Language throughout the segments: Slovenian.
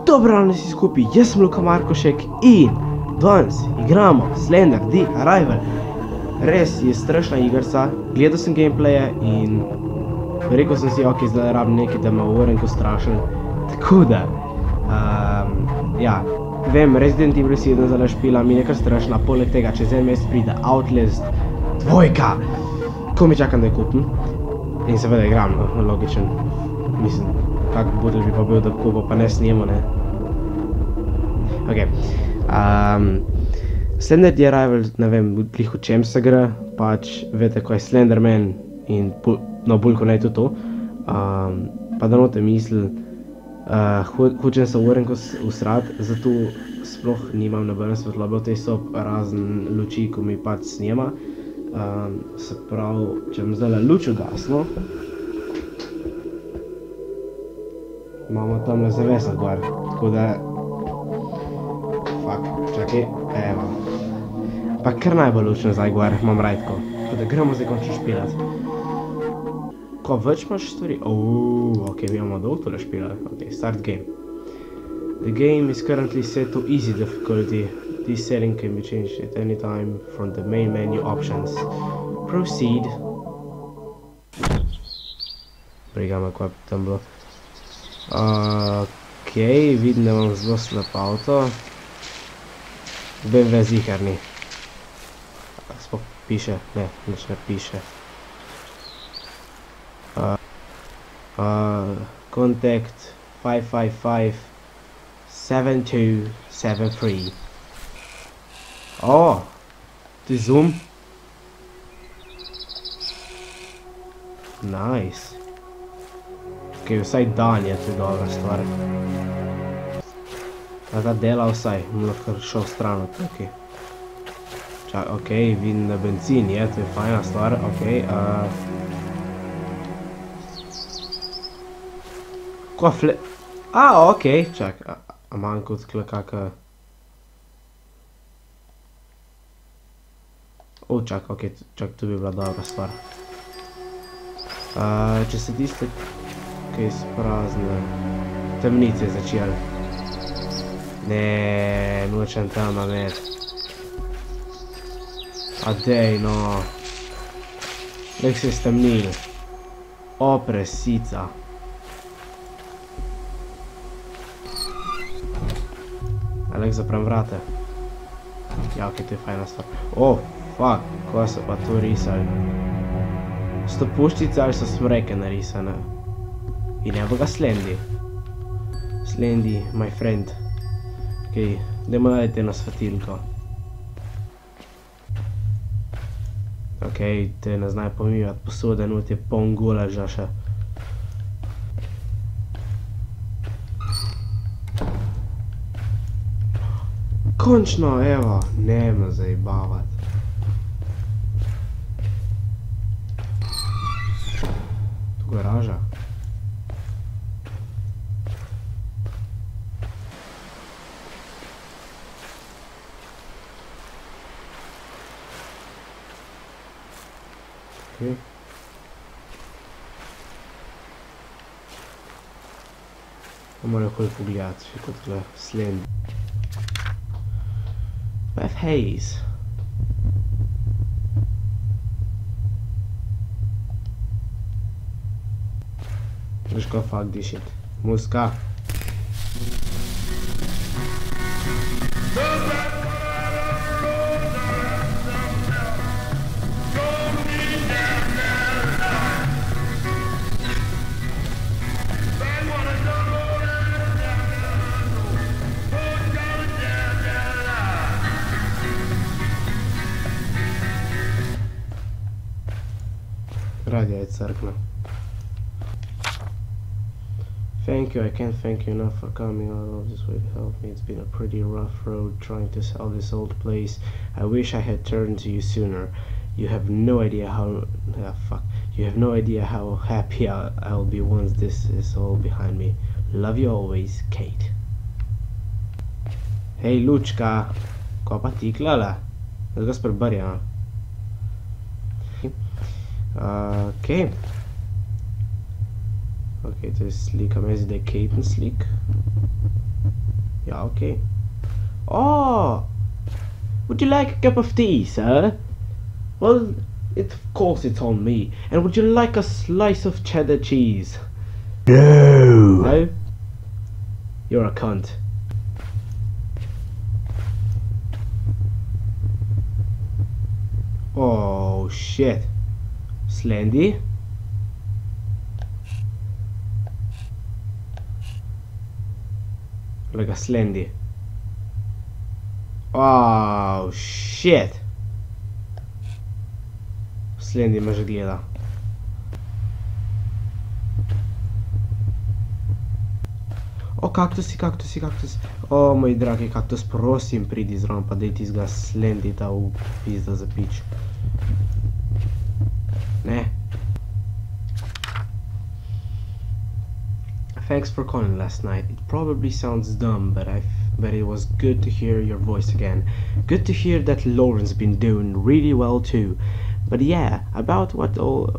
Dobro, vsi skupaj, jaz sem Luka Markošek in danes igramo Slender The Arrival. Res je strašna igrca, gledal sem gameplaye in rekel sem si, ok, zdaj rabim nekaj, da me uvrnem ko strašen. Tako da, ja, vem, Resident Evil 7 zdaj špila, mi nekaj strašna, poleg tega čez en mesec pride Outlast 2, ko mi čakam, da je kupim. In seveda igram, no, logičen, mislim, kak budel bi pa bil, da kupo pa ne snijemo, ne. Ok, Slender The Arrival, ne vem, glih o čem se gre, pač vete, ko je Slenderman in no, bolj ko ne to, pa da note misli, hočem se uvrnko usrat, zato sploh nimam nobene svetlobe v tej sob, razen luči, ko mi pač snema. Se pravi, če bom zdaj luč ugasnil, imamo tamle zavesa gor, tako da, čakaj, evo, pa kar najbolj luč nazaj gor, imam rajtko, tako da gremo zdaj končno špilat. Ko več imaš stvari, ok, mi imamo dolg tole špilat, ok, start game. The game is currently set to easy difficulty. This setting can be changed at any time from the main menu options. Proceed. Briga me, kaj bi tam bilo. Ok, vidim, da imam zelo slab avto. BMW zihar ni. Sploh piše, ne, nič ne piše. Contact 555-7273. O, to je zoom. Nice. Ok, vsaj dan je to dobra stvar. A ta dela vsaj, bom lahko šel stran od tukaj. Čak, ok, vidim na benzin je, to je fajna stvar, ok. Ko ok, čak, a manjko odkle kaka... čak, ok, čak, to bi bila dobra stvar. Če se tiste, kaj sprazne, temnice začel. Ne, nočem tam namet. A dej, no. Lek se stemnil. O, presica. Lek zaprem vrate. Ja, ok, to je fajna stvar. O, fuck, ko so pa to risali. So to puščice ali so smreke narisane? In evo ga Slendy. Slendy, my friend. Ok, dajmo najti eno svetilko. Ok, te ne znaj pomivati posode, not je poln goleža še. Končno, evo, ne me zajebavati. Garaža. Ok. Bomo lahko pogledati, še kot tle Slend. Beth Hayes. Let's go fuck this shit. Muska. Radija je crkna. Thank you, I can't thank you enough for coming all of this way to help me. It's been a pretty rough road trying to sell this old place. I wish I had turned to you sooner. You have no idea how... You have no idea how happy I'll be once this is all behind me. Love you always, Kate. Hej, Lučka! Ko pa ti klala? Da ga sprebarja. Ok. Ok, to je slika, meni zdi, da je Katen slik. Yeah, okay. Oh! Would you like a cup of tea, sir? Well, of course it's on me. And would you like a slice of cheddar cheese? No. No? You're a cunt. Oh, shit. Slendy? Like a Slendy. Oh, shit. Slendy me že gleda. O, kaktusi, kaktusi, kaktus. O, moj dragi kaktus, prosim, pridi zraven, pa dej tizga Slendita v pizda za pič. Ne. Thanks for calling last night. It probably sounds dumb, but it was good to hear your voice again. Good to hear that Lauren's been doing really well too. But yeah, about what all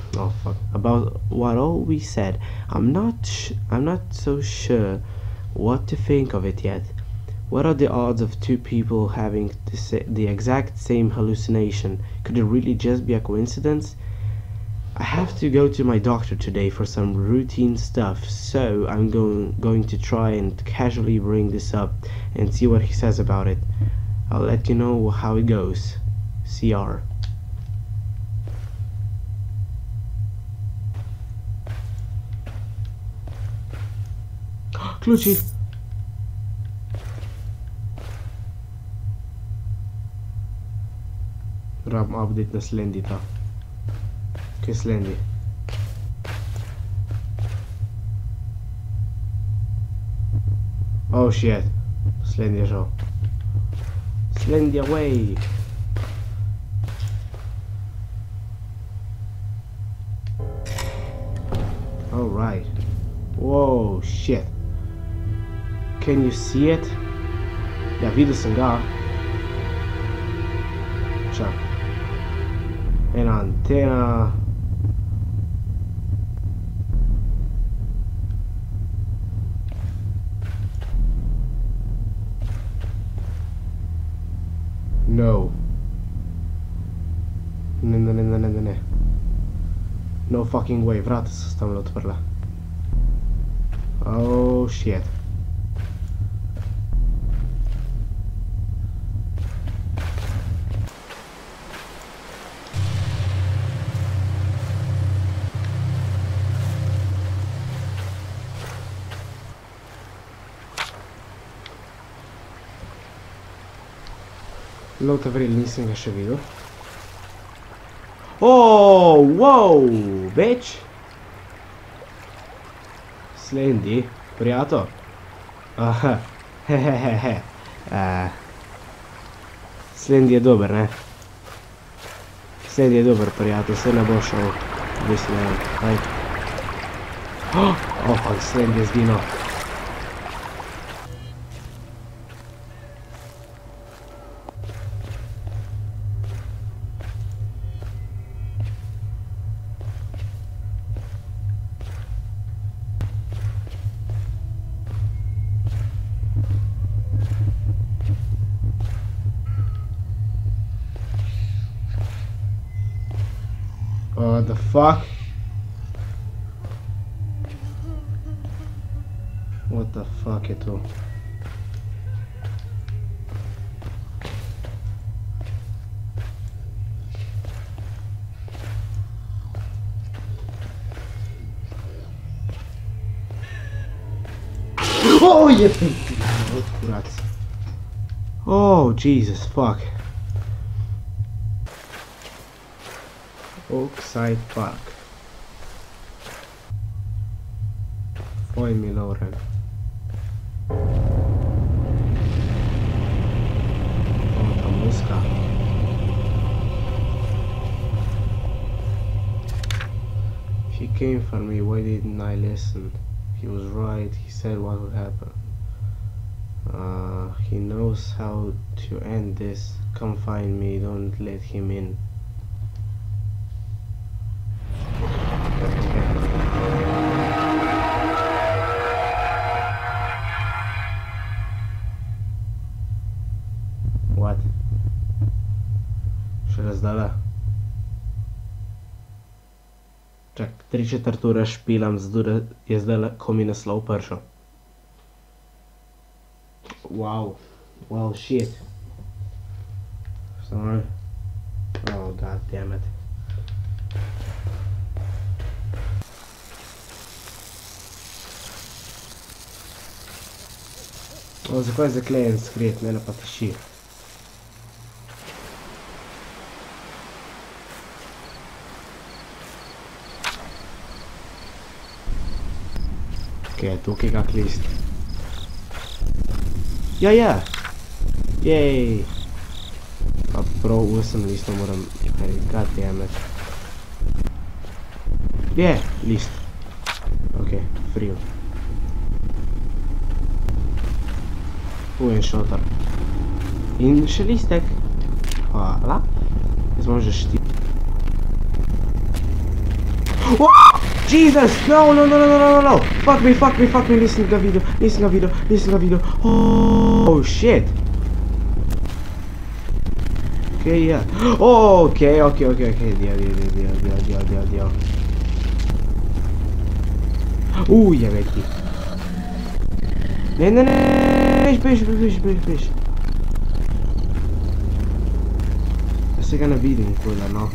we said, I'm not so sure what to think of it yet. What are the odds of two people having the exact same hallucination? Could it really just be a coincidence? I have to go to my doctor today for some routine stuff, so I'm going to try and casually bring this up and see what he says about it. I'll let you know how it goes. CR. Kluči! Rabim update na Slendita. Kje je Slendi? Oh shit. Slendi je šel. Slendi away! Alright. Whoa, shit. Can you see it? Ja, videl sem ga. Čak. Ena antena. No. Ne. No fucking way, vrata so se tamle odprla. Oh shit. Lota vril, nisem ga še videl. Oh, wow, bitch! Slendi, prijatelj. Aha, hehehehe. Slendi je dober, ne? Slendi je dober, prijatelj, se ne bo šel. Mislim, ne vem, kaj. Oh, fuck, Slendi je zginil. What the fuck? What the fuck je to? Oh, je kurac. Oh, Jesus, fuck. Oakside Park. Find me, Lauren. Oh, ta muska. He came for me, why didn't I listen? He was right, he said what would happen. He knows how to end this. Come find me, don't let him in. What? Šele zdajle? Čak, 3/4 ure špilam, zato da je zdajle, ko mi naslov prišel. Wow. Well, shit. Sorry. Oh, god damn it. O, zakaj je zaklejen skret, mene pa tiši. Ok, tukaj kak list. Ja, ja. Jej. Pa prav 8 listov moram narediti, god damn it. Je, list. Ok, free. En šotor. In še listek. Hvala. Jaz imam že 4. Jesus! No! Fuck me, nisem ga videl. Oh, shit. Ok, ja. Ok, dio. Jebek ti. Ne, bež. Jaz se ga ne vidim, kule, no.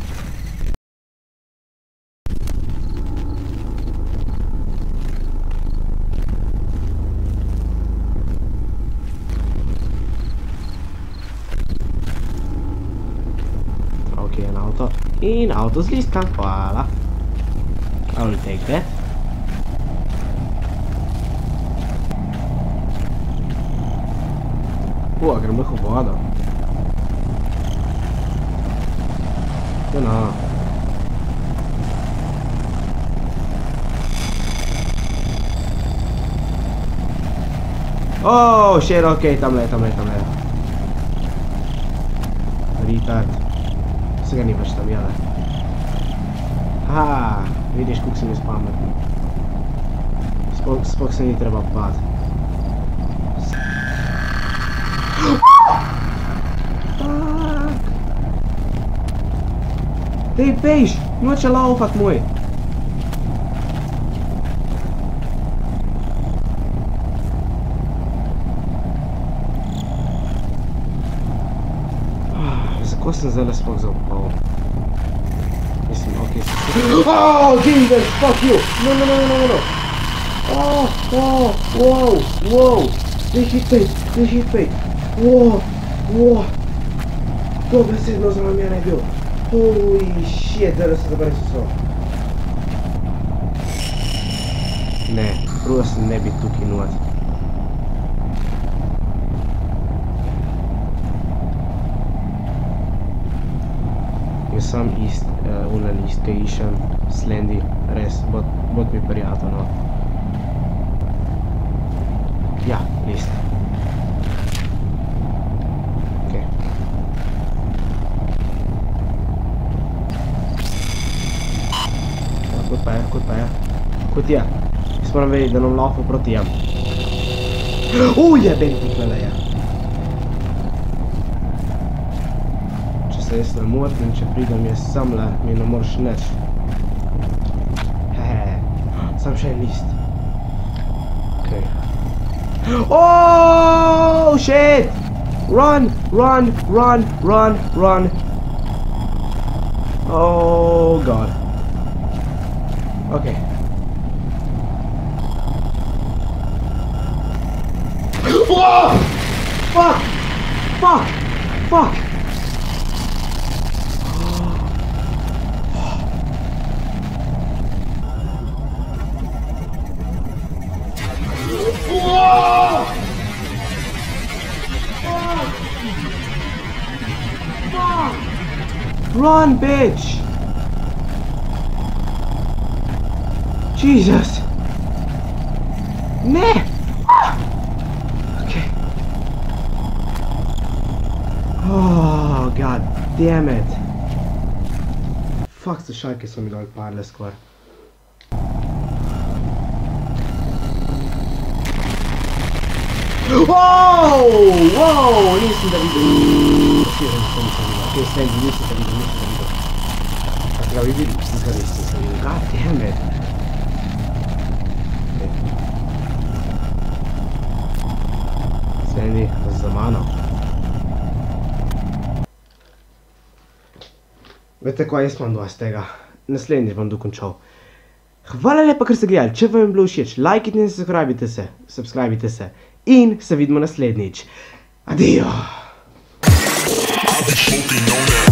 Ok, en avto. In avto z listka, hvala. I'll take that. Grem lahko v vodo. Ja, no. Oh, shit, ok, tamle. Retard. Se ga ni več tam, jale. Aha, vidiš, koliko sem jaz pametni. Spok se ni treba pad. Dej, bež, noče laufat moj. Zakaj sem zdaj spok zaupal? Mislim, ok, sem... Oh, Jesus, fuck you! No. Wow. They hit fate. Wow. To besedno za mene je bil. Holy shit, zdaj se zabari so. Ne, prosim ne bi tukaj not. Jaz sam una list, kaj išem, slendi, res, bot mi prijatelj, no. Ja, list. Kot je. Jaz moram vedeti, da nam laufa proti jem. Jeben ti kvele je. Če se jaz ne motim, če pridem jaz samle, mi ne moraš neč. Sam še en list. Ok. Oh, shit! Run! Oh, God. Ok. Oh! Fuck! Run, bitch! Jesus! Ne! Okay. Oh, god damn it! Fuck, se šajke so mi dol padle skor. Wow, nisem da videl. Ok, Sandy, nisem da videl. Pa ste ga vi videli? Sem ga res nisem videl. God damn it. Sandy, za mano. Veste kaj, jaz imam dosti tega. Naslednjič bom dokončal. Hvala lepa, ker ste gledali. Če vam je bilo všeč, lajkite in subscribite se. In se vidimo naslednjič. Adijo!